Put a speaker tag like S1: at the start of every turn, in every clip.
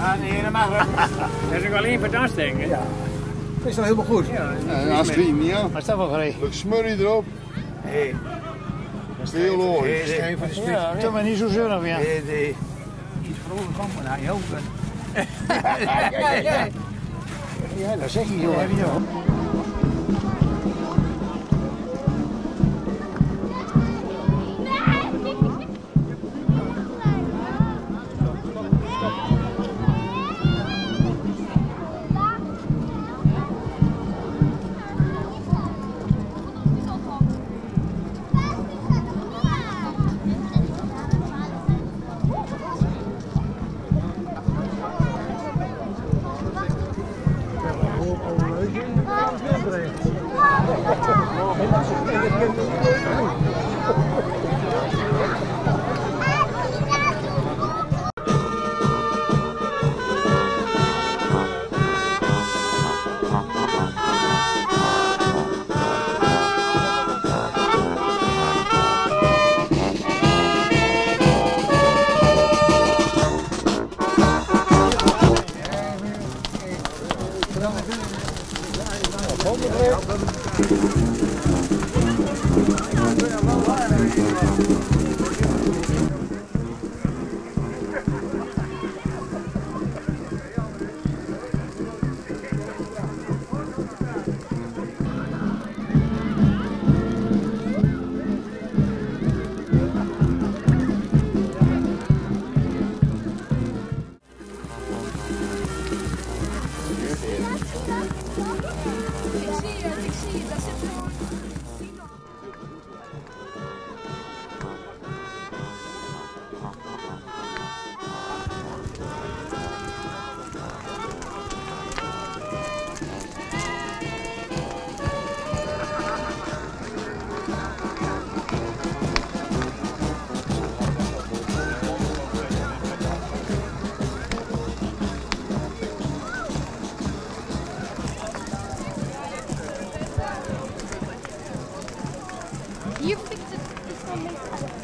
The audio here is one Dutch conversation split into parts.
S1: nee, dat mag wel. Dat is ook alleen voor het aansteken.
S2: Ja. Dat is toch helemaal goed?
S1: Ja,
S3: En als het niet aan.
S1: maar staat wel gereden.
S3: Leuk smurrie erop.
S1: Hé.
S3: Heel mooi.
S2: Schijn van de spits.
S1: Ja, toch maar niet zo zuinig weer.
S2: Nee. Iets vrolijk van, maar nou, heel goed. Ja, dat zeg je zo.
S4: Ik zie het, dat zit gewoon. Hier vind ik het wel mee.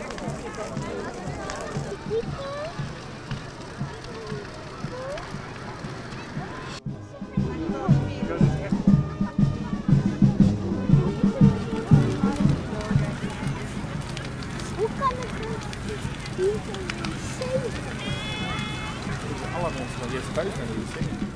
S4: Hoe kan het hier zo
S3: Alle mensen die even buiten gaan doen.